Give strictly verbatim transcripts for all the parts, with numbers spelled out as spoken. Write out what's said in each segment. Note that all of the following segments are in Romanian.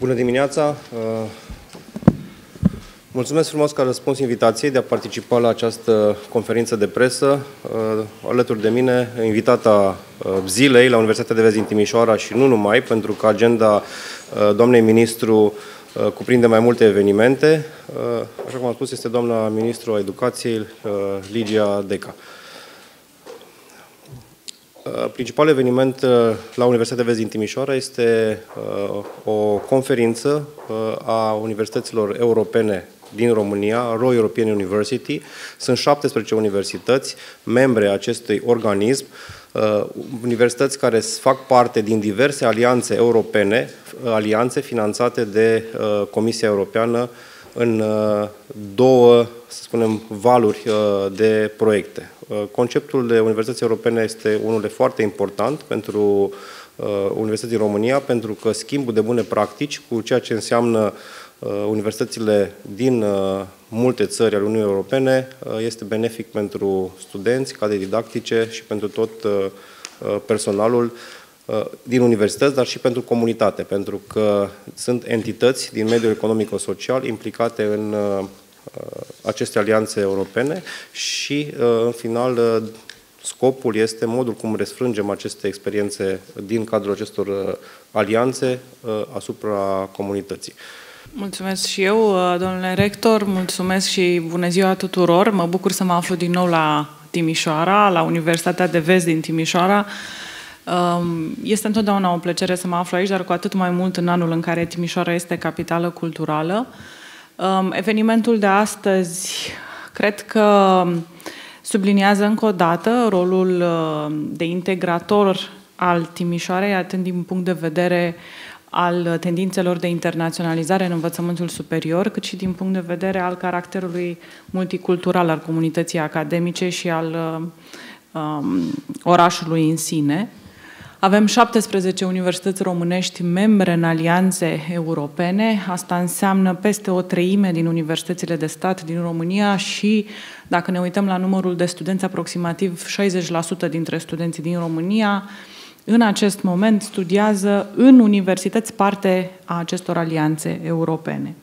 Bună dimineața! Mulțumesc frumos că a răspuns invitației de a participa la această conferință de presă. Alături de mine, invitata zilei la Universitatea de Vest din Timișoara și nu numai, pentru că agenda doamnei ministru cuprinde mai multe evenimente. Așa cum am spus, este doamna ministru a Educației, Ligia Deca. Principalul eveniment la Universitatea de Vest din Timișoara este o conferință a universităților europene din România, Royal European University. Sunt șaptesprezece universități, membre acestui organism, universități care fac parte din diverse alianțe europene, alianțe finanțate de Comisia Europeană în două, să spunem, valuri de proiecte. Conceptul de universități europene este unul foarte important pentru Universității România, pentru că schimbul de bune practici cu ceea ce înseamnă universitățile din multe țări ale Uniunii Europene este benefic pentru studenți, cadre didactice și pentru tot personalul din universități, dar și pentru comunitate, pentru că sunt entități din mediul economico-social implicate în aceste alianțe europene și, în final, scopul este modul cum răsfrângem aceste experiențe din cadrul acestor alianțe asupra comunității. Mulțumesc și eu, domnule rector, mulțumesc și bună ziua tuturor. Mă bucur să mă aflu din nou la Timișoara, la Universitatea de Vest din Timișoara. Este întotdeauna o plăcere să mă aflu aici, dar cu atât mai mult în anul în care Timișoara este capitală culturală. Evenimentul de astăzi cred că subliniază încă o dată rolul de integrator al Timișoarei, atât din punct de vedere al tendințelor de internaționalizare în învățământul superior, cât și din punct de vedere al caracterului multicultural al comunității academice și al um, orașului în sine. Avem șaptesprezece universități românești membre în alianțe europene. Asta înseamnă peste o treime din universitățile de stat din România și, dacă ne uităm la numărul de studenți, aproximativ șaizeci la sută dintre studenții din România în acest moment studiază în universități parte a acestor alianțe europene.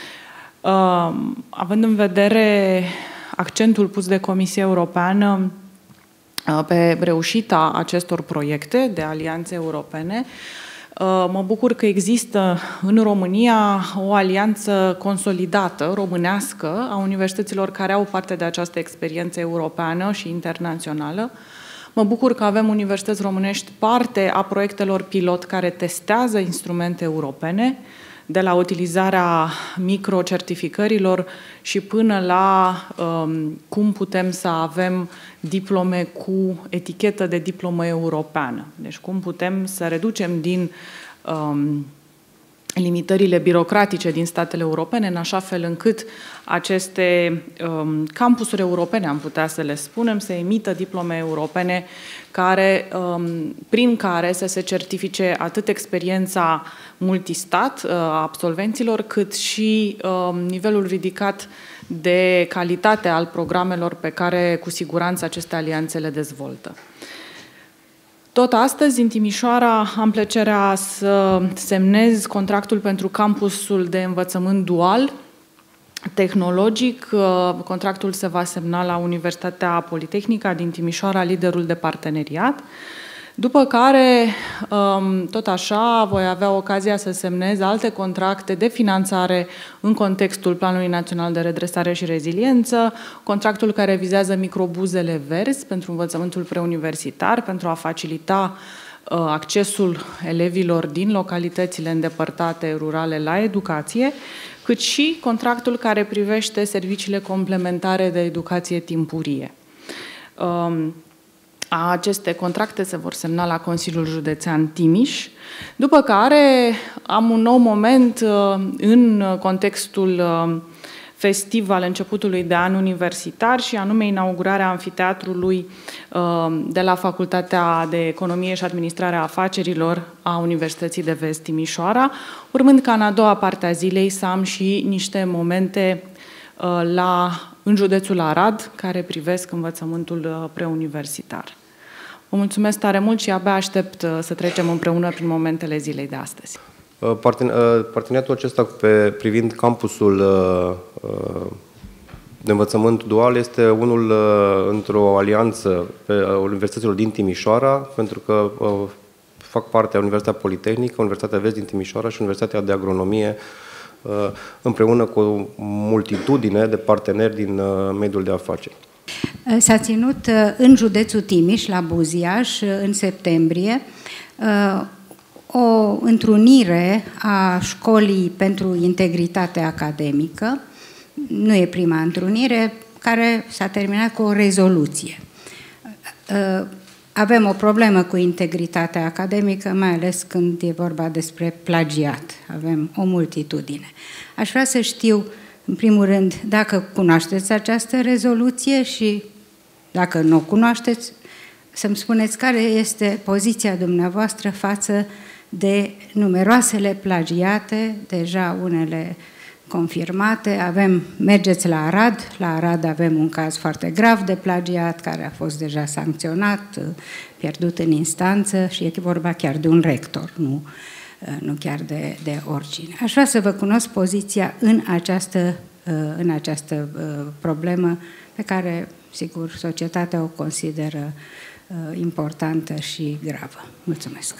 Având în vedere accentul pus de Comisia Europeană pe reușita acestor proiecte de alianțe europene, mă bucur că există în România o alianță consolidată, românească, a universităților care au parte de această experiență europeană și internațională. Mă bucur că avem universități românești parte a proiectelor pilot care testează instrumente europene, de la utilizarea microcertificărilor și până la um, cum putem să avem diplome cu etichetă de diplomă europeană. Deci cum putem să reducem din um, limitările birocratice din statele europene, în așa fel încât aceste um, campusuri europene, am putea să le spunem, să emită diplome europene care, um, prin care să se certifice atât experiența multistat a absolvenților, cât și um, nivelul ridicat de calitate al programelor pe care, cu siguranță, aceste alianțe le dezvoltă. Tot astăzi, în Timișoara, am plăcerea să semnez contractul pentru campusul de învățământ dual, tehnologic. Contractul se va semna la Universitatea Politehnică din Timișoara, liderul de parteneriat. După care, tot așa, voi avea ocazia să semnez alte contracte de finanțare în contextul Planului Național de Redresare și Reziliență, contractul care vizează microbuzele verzi pentru învățământul preuniversitar, pentru a facilita accesul elevilor din localitățile îndepărtate rurale la educație, cât și contractul care privește serviciile complementare de educație timpurie. Aceste contracte se vor semna la Consiliul Județean Timiș, după care am un nou moment în contextul festiv al începutului de an universitar și anume inaugurarea amfiteatrului de la Facultatea de Economie și Administrare a Afacerilor a Universității de Vest Timișoara, urmând ca în a doua parte a zilei să am și niște momente la, în județul Arad, care privesc învățământul preuniversitar. Vă mulțumesc tare mult și abia aștept să trecem împreună prin momentele zilei de astăzi. Parteneriatul acesta pe, privind campusul de învățământ dual este unul într-o alianță pe Universităților din Timișoara, pentru că fac parte a Universitatea Politehnică, Universitatea Vest din Timișoara și Universitatea de Agronomie, împreună cu o multitudine de parteneri din mediul de afaceri. S-a ținut în județul Timiș, la Buziaș, în septembrie, o întrunire a Școlii pentru Integritate Academică. Nu e prima întrunire, care s-a terminat cu o rezoluție. Avem o problemă cu integritatea academică, mai ales când e vorba despre plagiat. Avem o multitudine. Aș vrea să știu, în primul rând, dacă cunoașteți această rezoluție și dacă nu o cunoașteți, să-mi spuneți care este poziția dumneavoastră față de numeroasele plagiate, deja unele confirmate. Avem, mergeți la Arad, la Arad avem un caz foarte grav de plagiat, care a fost deja sancționat, pierdut în instanță și e vorba chiar de un rector, nu, nu chiar de, de oricine. Aș vrea să vă cunosc poziția în această, în această problemă pe care, sigur, societatea o consideră importantă și gravă. Mulțumesc!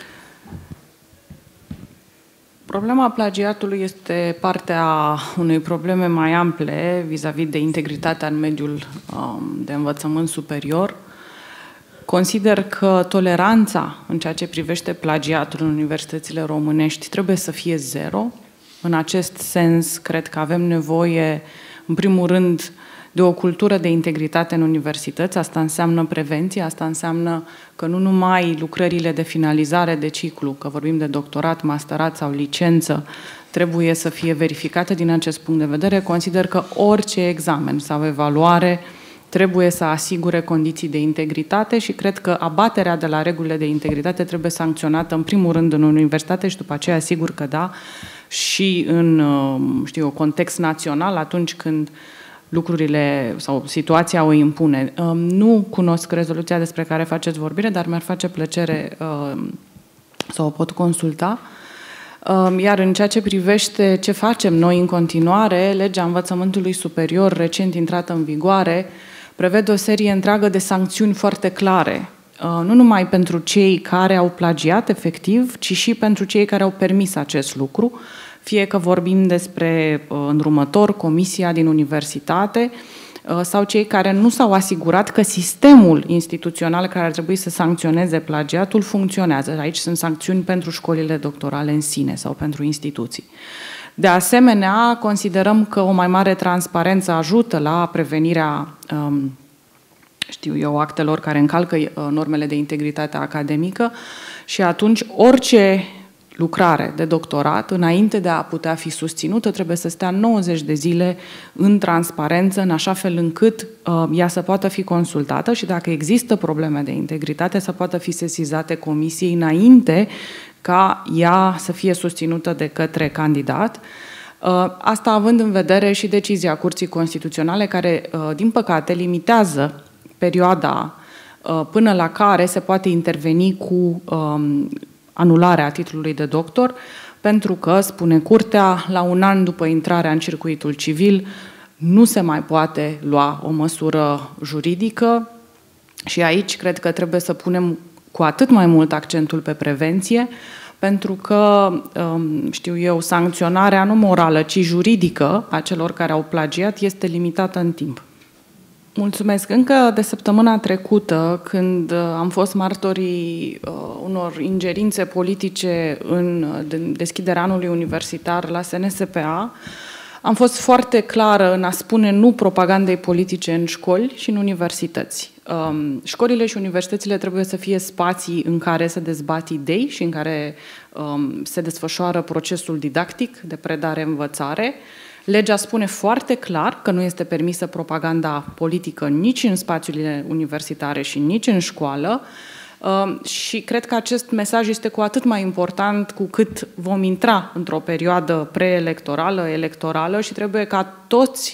Problema plagiatului este partea unei probleme mai ample vis-a-vis de integritatea în mediul um, de învățământ superior. Consider că toleranța în ceea ce privește plagiatul în universitățile românești trebuie să fie zero. În acest sens, cred că avem nevoie, în primul rând, de o cultură de integritate în universități. Asta înseamnă prevenție, asta înseamnă că nu numai lucrările de finalizare de ciclu, că vorbim de doctorat, masterat sau licență, trebuie să fie verificate din acest punct de vedere. Consider că orice examen sau evaluare trebuie să asigure condiții de integritate și cred că abaterea de la regulile de integritate trebuie sancționată în primul rând în universitate și după aceea sigur că da, și în, știu, context național atunci când lucrurile sau situația o impune. Nu cunosc rezoluția despre care faceți vorbire, dar mi-ar face plăcere să o pot consulta. Iar în ceea ce privește ce facem noi în continuare, legea învățământului superior, recent intrată în vigoare, prevede o serie întreagă de sancțiuni foarte clare, nu numai pentru cei care au plagiat efectiv, ci și pentru cei care au permis acest lucru, fie că vorbim despre îndrumător, comisia din universitate sau cei care nu s-au asigurat că sistemul instituțional care ar trebui să sancționeze plagiatul funcționează. Aici sunt sancțiuni pentru școlile doctorale în sine sau pentru instituții. De asemenea, considerăm că o mai mare transparență ajută la prevenirea, știu eu, actelor care încalcă normele de integritate academică și atunci orice lucrare de doctorat, înainte de a putea fi susținută, trebuie să stea nouăzeci de zile în transparență, în așa fel încât uh, ea să poată fi consultată și dacă există probleme de integritate, să poată fi sesizate comisiei înainte ca ea să fie susținută de către candidat. Uh, asta având în vedere și decizia Curții Constituționale, care, uh, din păcate, limitează perioada uh, până la care se poate interveni cu um, anularea titlului de doctor, pentru că, spune Curtea, la un an după intrarea în circuitul civil nu se mai poate lua o măsură juridică și aici cred că trebuie să punem cu atât mai mult accentul pe prevenție, pentru că, știu eu, sancționarea nu morală, ci juridică a celor care au plagiat este limitată în timp. Mulțumesc. Încă de săptămâna trecută, când am fost martorii uh, unor ingerințe politice în deschiderea anului universitar la S N S P A, am fost foarte clară în a spune nu propagandei politice în școli și în universități. Um, școlile și universitățile trebuie să fie spații în care se dezbat idei și în care um, se desfășoară procesul didactic de predare-învățare. Legea spune foarte clar că nu este permisă propaganda politică nici în spațiile universitare și nici în școală și cred că acest mesaj este cu atât mai important cu cât vom intra într-o perioadă preelectorală, electorală și trebuie ca toți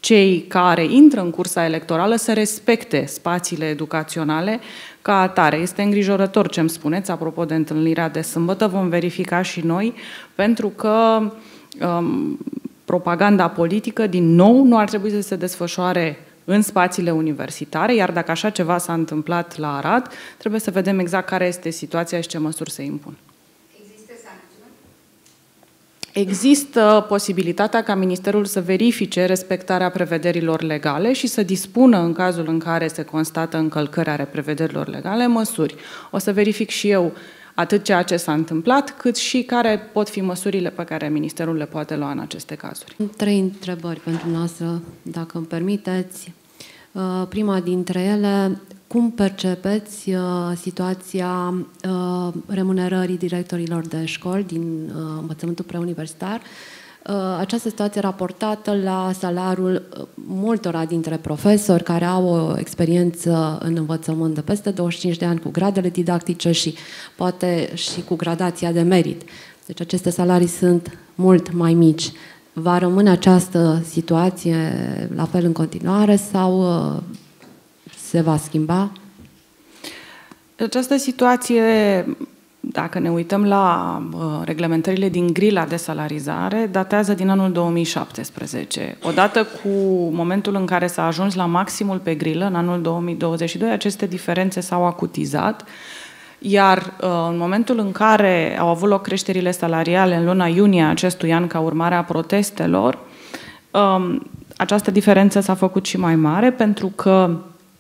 cei care intră în cursa electorală să respecte spațiile educaționale ca atare. Este îngrijorător ce îmi spuneți, apropo de întâlnirea de sâmbătă, vom verifica și noi, pentru că um, propaganda politică, din nou, nu ar trebui să se desfășoare în spațiile universitare, iar dacă așa ceva s-a întâmplat la Arad, trebuie să vedem exact care este situația și ce măsuri se impun. Există sancțiuni? Există posibilitatea ca Ministerul să verifice respectarea prevederilor legale și să dispună, în cazul în care se constată încălcări ale prevederilor legale, măsuri. O să verific și eu atât ceea ce s-a întâmplat, cât și care pot fi măsurile pe care Ministerul le poate lua în aceste cazuri. Trei întrebări pentru noastră, dacă îmi permiteți. Prima dintre ele, cum percepeți situația remunerării directorilor de școli din învățământul preuniversitar? Această situație raportată la salariul multora dintre profesori care au o experiență în învățământ de peste douăzeci și cinci de ani cu gradele didactice și poate și cu gradația de merit. Deci aceste salarii sunt mult mai mici. Va rămâne această situație la fel în continuare sau se va schimba? Această situație, dacă ne uităm la uh, reglementările din grila de salarizare, datează din anul două mii șaptesprezece. Odată cu momentul în care s-a ajuns la maximul pe grilă, în anul două mii douăzeci și doi, aceste diferențe s-au acutizat, iar uh, în momentul în care au avut loc creșterile salariale în luna iunie acestui an ca urmare a protestelor, um, această diferență s-a făcut și mai mare pentru că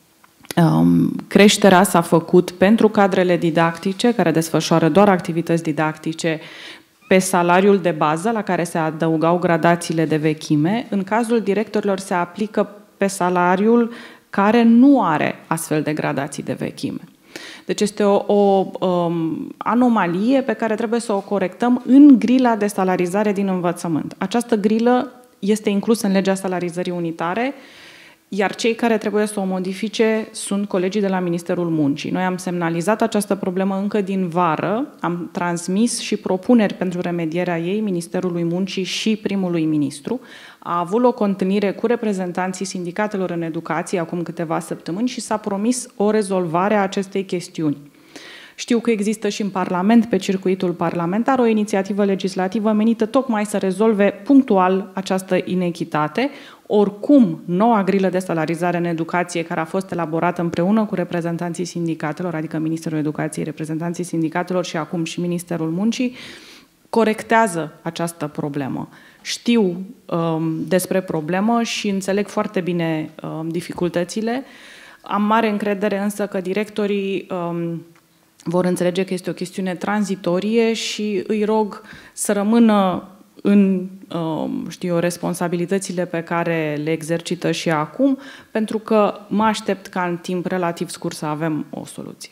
Um, creșterea s-a făcut pentru cadrele didactice, care desfășoară doar activități didactice, pe salariul de bază, la care se adăugau gradațiile de vechime. În cazul directorilor se aplică pe salariul care nu are astfel de gradații de vechime. Deci este o, o um, anomalie pe care trebuie să o corectăm în grila de salarizare din învățământ. Această grilă este inclusă în legea salarizării unitare, iar cei care trebuie să o modifice sunt colegii de la Ministerul Muncii. Noi am semnalizat această problemă încă din vară, am transmis și propuneri pentru remedierea ei Ministerului Muncii și primului ministru. A avut o întâlnire cu reprezentanții sindicatelor în educație acum câteva săptămâni și s-a promis o rezolvare a acestei chestiuni. Știu că există și în Parlament, pe circuitul parlamentar, o inițiativă legislativă menită tocmai să rezolve punctual această inechitate. Oricum, noua grilă de salarizare în educație, care a fost elaborată împreună cu reprezentanții sindicatelor, adică Ministerul Educației, reprezentanții sindicatelor și acum și Ministerul Muncii, corectează această problemă. Știu um, despre problemă și înțeleg foarte bine um, dificultățile. Am mare încredere însă că directorii um, vor înțelege că este o chestiune tranzitorie și îi rog să rămână în știu eu, responsabilitățile pe care le exercită și acum, pentru că mă aștept ca în timp relativ scurt să avem o soluție.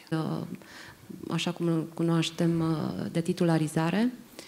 Așa cum cunoaștem de titularizare,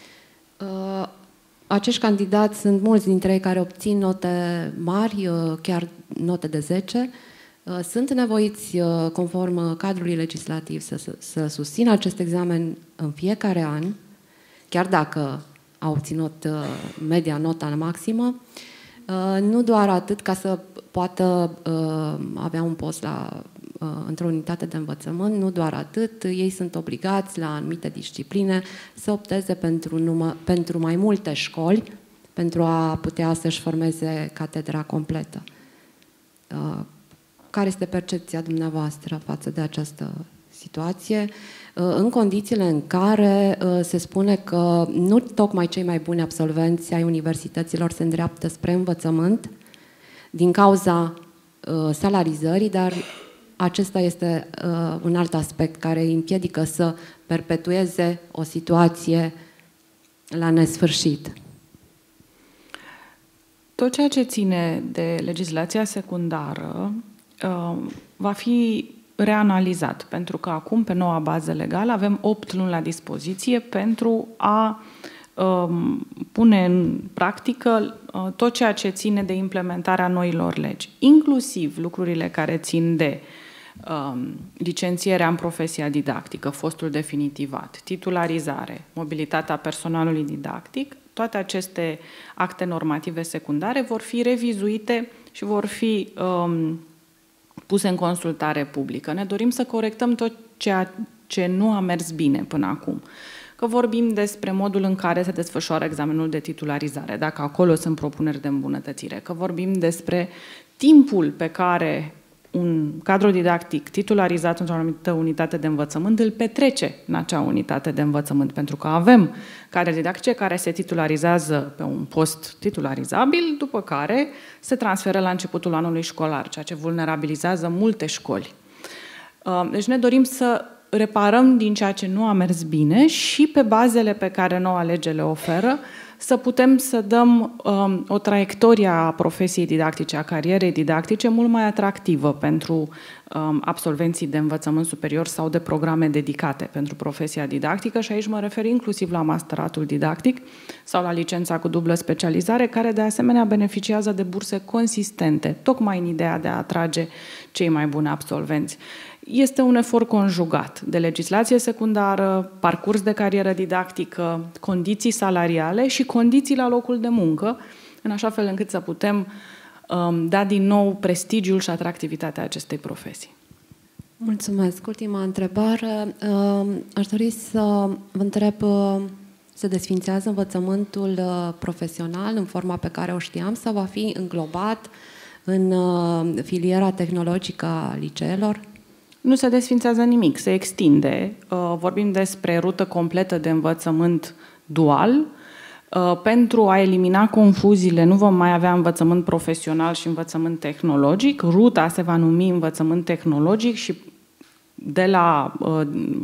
acești candidați sunt mulți dintre ei care obțin note mari, chiar note de zece. Sunt nevoiți, conform cadrului legislativ, să, să, să susțină acest examen în fiecare an, chiar dacă au obținut media nota maximă, nu doar atât ca să poată avea un post la, într-o unitate de învățământ, nu doar atât, ei sunt obligați la anumite discipline să opteze pentru, numă, pentru mai multe școli pentru a putea să-și formeze catedra completă. Care este percepția dumneavoastră față de această situație, în condițiile în care se spune că nu tocmai cei mai buni absolvenți ai universităților se îndreaptă spre învățământ din cauza salarizării, dar acesta este un alt aspect care îi împiedică să perpetueze o situație la nesfârșit. Tot ceea ce ține de legislația secundară va fi reanalizat, pentru că acum, pe noua bază legală, avem opt luni la dispoziție pentru a um, pune în practică uh, tot ceea ce ține de implementarea noilor legi, inclusiv lucrurile care țin de um, licențierea în profesia didactică, fostul definitivat, titularizare, mobilitatea personalului didactic. Toate aceste acte normative secundare vor fi revizuite și vor fi um, puse în consultare publică. Ne dorim să corectăm tot ceea ce nu a mers bine până acum. Că vorbim despre modul în care se desfășoară examenul de titularizare, dacă acolo sunt propuneri de îmbunătățire, că vorbim despre timpul pe care un cadru didactic titularizat într-o anumită unitate de învățământ îl petrece în acea unitate de învățământ, pentru că avem cadre didactice care se titularizează pe un post titularizabil, după care se transferă la începutul anului școlar, ceea ce vulnerabilizează multe școli. Deci ne dorim să reparăm din ceea ce nu a mers bine și pe bazele pe care noua lege le oferă să putem să dăm um, o traiectorie a profesiei didactice, a carierei didactice mult mai atractivă pentru um, absolvenții de învățământ superior sau de programe dedicate pentru profesia didactică și aici mă refer inclusiv la masteratul didactic sau la licența cu dublă specializare, care de asemenea beneficiază de burse consistente, tocmai în ideea de a atrage cei mai buni absolvenți. Este un efort conjugat de legislație secundară, parcurs de carieră didactică, condiții salariale și condiții la locul de muncă, în așa fel încât să putem um, da din nou prestigiul și atractivitatea acestei profesii. Mulțumesc. Ultima întrebare. Aș dori să vă întreb, se desfințează învățământul profesional în forma pe care o știam sau va fi înglobat în filiera tehnologică a liceelor? Nu se desfințează nimic, se extinde. Vorbim despre rută completă de învățământ dual. Pentru a elimina confuziile, nu vom mai avea învățământ profesional și învățământ tehnologic. Ruta se va numi învățământ tehnologic și de la uh,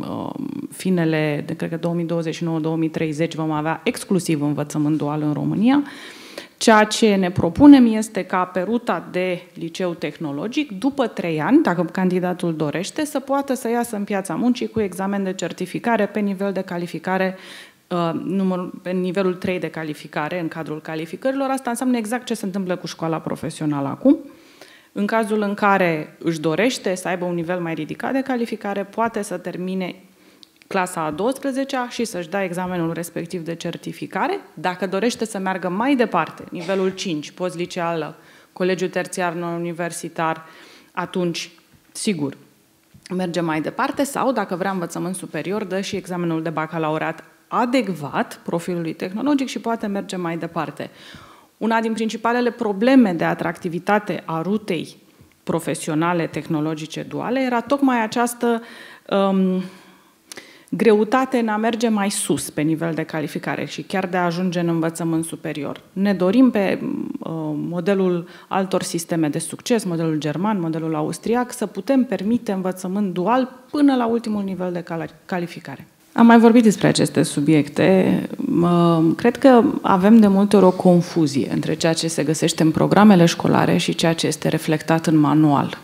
finele, de, cred că două mii douăzeci și nouă două mii treizeci, vom avea exclusiv învățământ dual în România. Ceea ce ne propunem este ca pe ruta de liceu tehnologic, după trei ani, dacă candidatul dorește, să poată să iasă în piața muncii cu examen de certificare pe nivel de calificare, numărul, pe nivelul trei de calificare în cadrul calificărilor. Asta înseamnă exact ce se întâmplă cu școala profesională acum. În cazul în care își dorește să aibă un nivel mai ridicat de calificare, poate să termine clasa a douăsprezecea și să-și dea examenul respectiv de certificare. Dacă dorește să meargă mai departe, nivelul cinci, post-liceală, colegiu terțiar non-universitar, atunci, sigur, merge mai departe sau, dacă vrea învățământ superior, dă și examenul de bacalaureat adecvat profilului tehnologic și poate merge mai departe. Una din principalele probleme de atractivitate a rutei profesionale tehnologice duale era tocmai această um, greutate în a merge mai sus pe nivel de calificare și chiar de a ajunge în învățământ superior. Ne dorim pe uh, modelul altor sisteme de succes, modelul german, modelul austriac, să putem permite învățământ dual până la ultimul nivel de calificare. Am mai vorbit despre aceste subiecte. Cred că avem de multe ori o confuzie între ceea ce se găsește în programele școlare și ceea ce este reflectat în manual.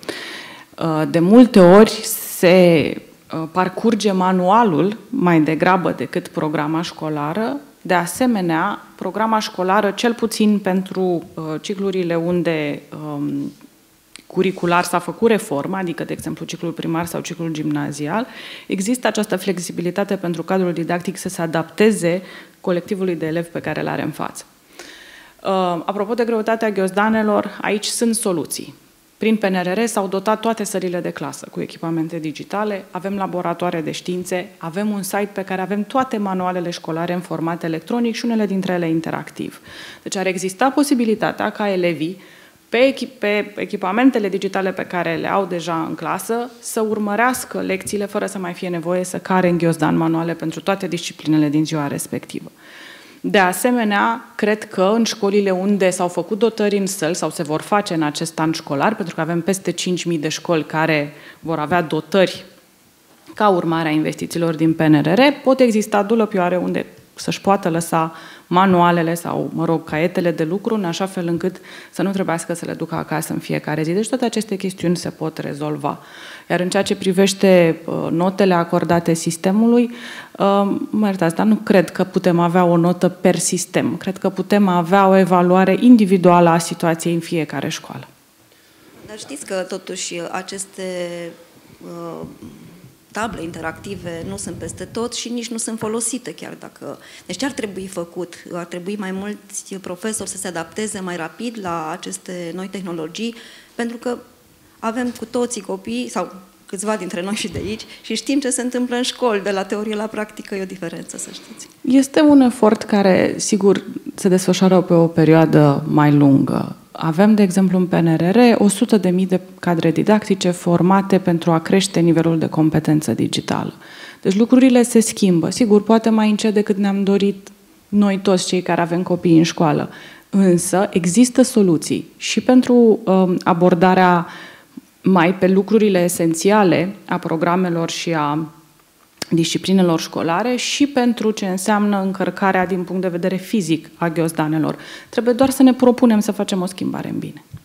De multe ori se parcurge manualul mai degrabă decât programa școlară. De asemenea, programa școlară, cel puțin pentru ciclurile unde curricular s-a făcut reforma, adică, de exemplu, ciclul primar sau ciclul gimnazial, există această flexibilitate pentru cadrul didactic să se adapteze colectivului de elevi pe care îl are în față. Apropo de greutatea ghiozdanelor, aici sunt soluții. Prin P N R R s-au dotat toate sălile de clasă cu echipamente digitale, avem laboratoare de științe, avem un site pe care avem toate manualele școlare în format electronic și unele dintre ele interactiv. Deci ar exista posibilitatea ca elevii Pe, echip, pe echipamentele digitale pe care le au deja în clasă, să urmărească lecțiile fără să mai fie nevoie să care în ghiozdan manuale pentru toate disciplinele din ziua respectivă. De asemenea, cred că în școlile unde s-au făcut dotări în săli sau se vor face în acest an școlar, pentru că avem peste cinci mii de școli care vor avea dotări ca urmare a investițiilor din P N R R, pot exista dulăpioare unde să-și poată lăsa manualele sau, mă rog, caietele de lucru, în așa fel încât să nu trebuiască să le ducă acasă în fiecare zi. Deci toate aceste chestiuni se pot rezolva. Iar în ceea ce privește uh, notele acordate sistemului, uh, mă iertați, dar nu cred că putem avea o notă per sistem. Cred că putem avea o evaluare individuală a situației în fiecare școală. Dar știți că, totuși, aceste uh, table interactive nu sunt peste tot și nici nu sunt folosite chiar dacă... Deci ce ar trebui făcut? Ar trebui mai mulți profesori să se adapteze mai rapid la aceste noi tehnologii, pentru că avem cu toții copii, sau câțiva dintre noi și de aici, și știm ce se întâmplă în școli, de la teorie la practică, e o diferență, să știți. Este un efort care, sigur, se desfășoară pe o perioadă mai lungă. Avem, de exemplu, în P N R R o sută de mii de cadre didactice formate pentru a crește nivelul de competență digitală. Deci lucrurile se schimbă. Sigur, poate mai încet decât ne-am dorit noi toți cei care avem copii în școală. Însă există soluții și pentru um, abordarea mai pe lucrurile esențiale a programelor și a disciplinelor școlare și pentru ce înseamnă încărcarea din punct de vedere fizic a ghiozdanelor. Trebuie doar să ne propunem să facem o schimbare în bine.